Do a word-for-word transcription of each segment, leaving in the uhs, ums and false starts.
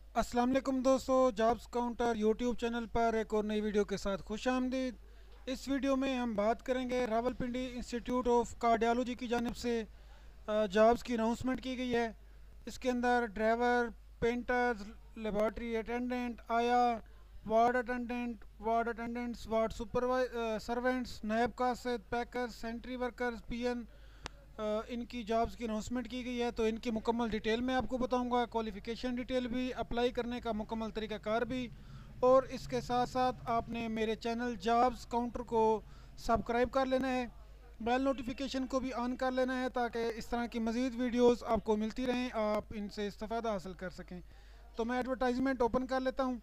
अस्सलाम वालेकुम दोस्तों, जॉब्स काउंटर यूट्यूब चैनल पर एक और नई वीडियो के साथ खुश आमदीद। इस वीडियो में हम बात करेंगे रावलपिंडी इंस्टीट्यूट ऑफ कार्डियोलॉजी की जानिब से जॉब्स की अनाउंसमेंट की गई है। इसके अंदर ड्राइवर, पेंटर्स, लेबॉर्ट्री अटेंडेंट, आया, ward attendant, ward attendants, ward supervisor servants, नायब कासिद, पैकर्स, सेंट्री वर्कर्स, पीएन, अ, इनकी जॉब्स की अनाउंसमेंट की गई है। तो इनकी मुकम्मल डिटेल मैं आपको बताऊंगा, क्वालिफ़िकेशन डिटेल भी, अप्लाई करने का मुकम्मल तरीक़ाकार भी। और इसके साथ साथ आपने मेरे चैनल जॉब्स काउंटर को सब्सक्राइब कर लेना है, बेल नोटिफिकेशन को भी ऑन कर लेना है, ताकि इस तरह की मज़ीद वीडियोस आपको मिलती रहें, आप इनसे इस्तेफ़ादा हासिल कर सकें। तो मैं एडवर्टाइजमेंट ओपन कर लेता हूँ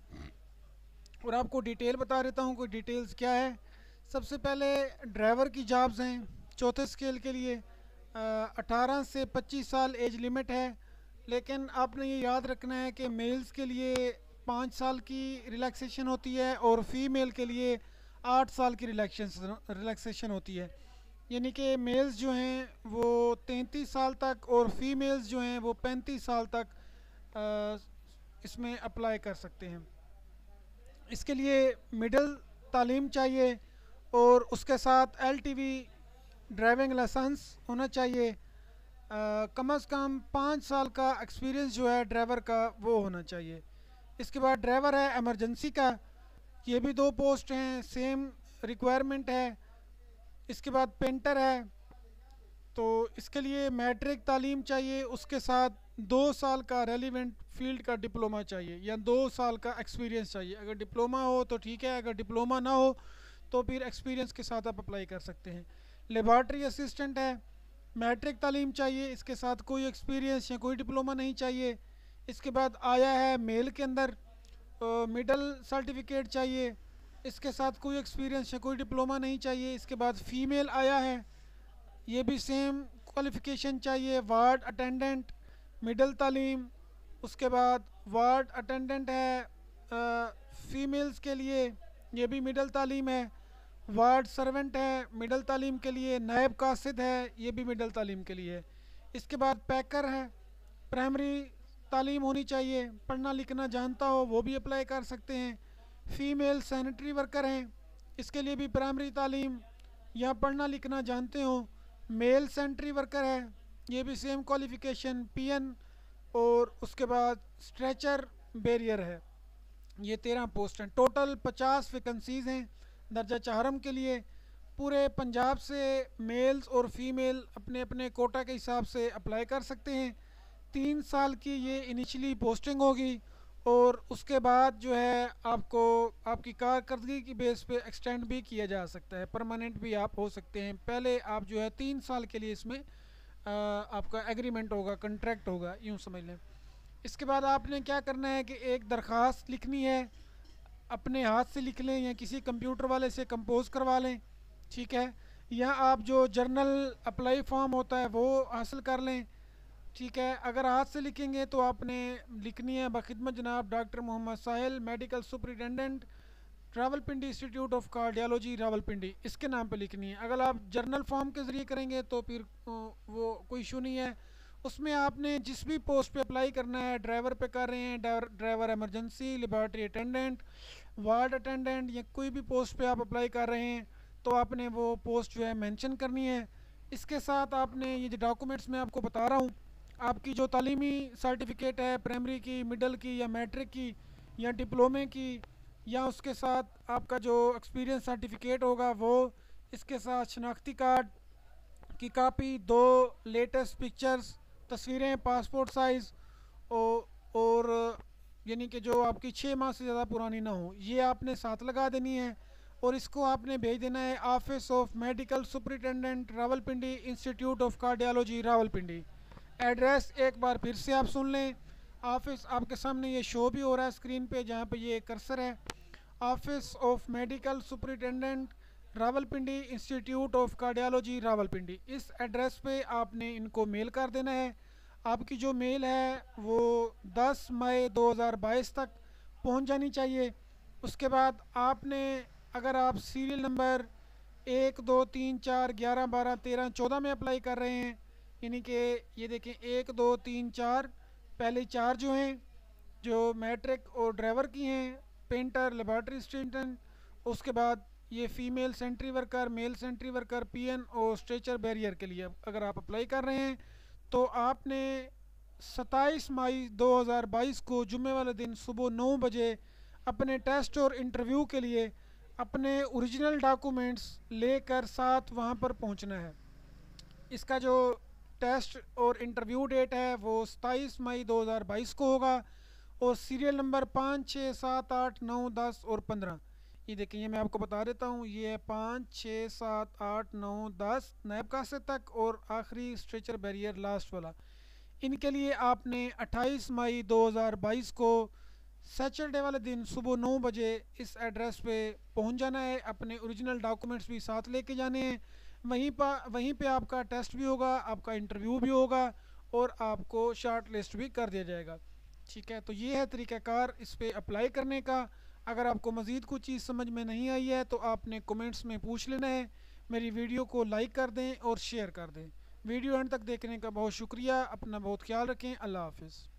और आपको डिटेल बता देता हूँ कोई डिटेल्स क्या है। सबसे पहले ड्राइवर की जॉब्स हैं चौथे स्केल के लिए। अठारह से पच्चीस साल एज लिमिट है, लेकिन आपने ये याद रखना है कि मेल्स के लिए पाँच साल की रिलैक्सेशन होती है और फीमेल के लिए आठ साल की रिलैक्सेशन रिलैक्सेशन होती है। यानी कि मेल्स जो हैं वो तैंतीस साल तक और फीमेल्स जो हैं वो पैंतीस साल तक अ, इसमें अप्लाई कर सकते हैं। इसके लिए मिडिल तालीम चाहिए और उसके साथ एलटीवी ड्राइविंग लाइसेंस होना चाहिए। अ, कम अज़ कम पाँच साल का एक्सपीरियंस जो है ड्राइवर का वो होना चाहिए। इसके बाद ड्राइवर है एमरजेंसी का, ये भी दो पोस्ट हैं, सेम रिक्वायरमेंट है। इसके बाद पेंटर है, तो इसके लिए मैट्रिक तालीम चाहिए, उसके साथ दो साल का रेलिवेंट फील्ड का डिप्लोमा चाहिए या दो साल का एक्सपीरियंस चाहिए। अगर डिप्लोमा हो तो ठीक है, अगर डिप्लोमा ना हो तो फिर एक्सपीरियंस के साथ आप अप्लाई कर सकते हैं। लेबॉर्ट्री असिस्टेंट है, मैट्रिक तालीम चाहिए, इसके साथ कोई एक्सपीरियंस या कोई डिप्लोमा नहीं चाहिए। इसके बाद आया है मेल के अंदर, मिडल सर्टिफिकेट चाहिए, इसके साथ कोई एक्सपीरियंस या कोई डिप्लोमा नहीं चाहिए। इसके बाद फीमेल आया है, ये भी सेम क्वालिफ़िकेशन चाहिए, वार्ड अटेंडेंट, मिडल तालीम। उसके बाद वार्ड अटेंडेंट है फीमेल्स के लिए, ये भी मिडल तालीम है। वार्ड सर्वेंट है मिडल तालीम के लिए। नायब कासिद है, ये भी मिडल तालीम के लिए है। इसके बाद पैकर है, प्राइमरी तालीम होनी चाहिए, पढ़ना लिखना जानता हो वो भी अप्लाई कर सकते हैं। फ़ीमेल सैनिटरी वर्कर हैं, इसके लिए भी प्राइमरी तालीम या पढ़ना लिखना जानते हो। मेल सैनिटरी वर्कर है, ये भी सेम क्वालिफ़िकेशन, पीएन। और उसके बाद स्ट्रेचर बैरियर है। ये तेरह पोस्ट हैं, टोटल पचास वैकेंसीज़ हैं दर्जा चाहरम के लिए। पूरे पंजाब से मेल्स और फीमेल अपने अपने कोटा के हिसाब से अप्लाई कर सकते हैं। तीन साल की ये इनिशियली पोस्टिंग होगी और उसके बाद जो है आपको आपकी कारकर्दगी की बेस पे एक्सटेंड भी किया जा सकता है, परमानेंट भी आप हो सकते हैं। पहले आप जो है तीन साल के लिए इसमें आ, आपका एग्रीमेंट होगा, कंट्रैक्ट होगा, यूँ समझ लें। इसके बाद आपने क्या करना है कि एक दरख्वास्त लिखनी है, अपने हाथ से लिख लें या किसी कंप्यूटर वाले से कंपोज करवा लें, ठीक है। या आप जो जर्नल अप्लाई फॉर्म होता है वो हासिल कर लें, ठीक है। अगर हाथ से लिखेंगे तो आपने लिखनी है बखिदमत जनाब doctor Mohammad Sahil, medical superintendent, Rawalpindi institute of cardiology Rawalpindi, इसके नाम पे लिखनी है। अगर आप जर्नल फॉर्म के ज़रिए करेंगे तो फिर वो कोई इशू नहीं है। उसमें आपने जिस भी पोस्ट पे अप्लाई करना है, ड्राइवर पे कर रहे हैं, driver emergency, laboratory attendant, ward attendant, या कोई भी पोस्ट पे आप अप्लाई कर रहे हैं तो आपने वो पोस्ट जो है मेंशन करनी है। इसके साथ आपने ये जो डॉक्यूमेंट्स मैं आपको बता रहा हूँ, आपकी जो तालीमी सर्टिफिकेट है प्राइमरी की, मिडल की या मैट्रिक की या डिप्लोमे की, या उसके साथ आपका जो एक्सपीरियंस सर्टिफिकेट होगा वो, इसके साथ शनाख्ती कार्ड की कापी, दो लेटेस्ट पिक्चर्स, तस्वीरें पासपोर्ट साइज़, और यानी कि जो आपकी छः माह से ज़्यादा पुरानी ना हो, ये आपने साथ लगा देनी है। और इसको आपने भेज देना है office of medical superintendent Rawalpindi institute of cardiology Rawalpindi. Address एक बार फिर से आप सुन लें, ऑफिस आपके सामने ये शो भी हो रहा है स्क्रीन पे जहाँ पे ये कर्सर है, office of medical superintendent Rawalpindi institute of cardiology Rawalpindi. इस एड्रेस पे आपने इनको मेल कर देना है। आपकी जो मेल है वो दस मई दो हज़ार बाईस तक पहुंच जानी चाहिए। उसके बाद आपने, अगर आप सीरियल नंबर एक दो तीन चार ग्यारह बारह तेरह चौदह में अप्लाई कर रहे हैं, यानी कि ये देखें एक दो तीन चार, पहले चार जो हैं जो मैट्रिक और ड्राइवर की हैं, पेंटर, लेबॉर्ट्री असिस्टेंट, उसके बाद ये female sanitary worker, male sanitary worker, पीएन और स्ट्रेचर बैरियर के लिए अगर आप अप्लाई कर रहे हैं तो आपने सत्ताईस मई दो हज़ार बाईस को जुम्मे वाले दिन सुबह नौ बजे अपने टेस्ट और इंटरव्यू के लिए अपने ओरिजिनल डॉक्यूमेंट्स लेकर साथ वहाँ पर पहुँचना है। इसका जो टेस्ट और इंटरव्यू डेट है वो सत्ताईस मई दो हज़ार बाईस को होगा और सीरियल नंबर पाँच छः सात आठ नौ दस और पंद्रह, ये देखिए ये मैं आपको बता देता हूँ, ये है पाँच छः सात आठ नौ दस नायब कासे तक और आखिरी स्ट्रेचर बैरियर लास्ट वाला। इनके लिए आपने अट्ठाईस मई दो हज़ार बाईस को सैटरडे वाले दिन सुबह नौ बजे इस एड्रेस पे पहुंच जाना है। अपने ओरिजिनल डॉक्यूमेंट्स भी साथ लेके जाने हैं। वहीं पर वहीं पे आपका टेस्ट भी होगा, आपका इंटरव्यू भी होगा और आपको शॉर्ट लिस्ट भी कर दिया जाएगा। ठीक है, तो ये है तरीक़ाकार इस पर अप्लाई करने का। अगर आपको मज़ीद कुछ चीज़ समझ में नहीं आई है तो आपने कमेंट्स में पूछ लेना है। मेरी वीडियो को लाइक कर दें और शेयर कर दें। वीडियो एंड तक देखने का बहुत शुक्रिया। अपना बहुत ख्याल रखें। अल्लाह हाफिज़।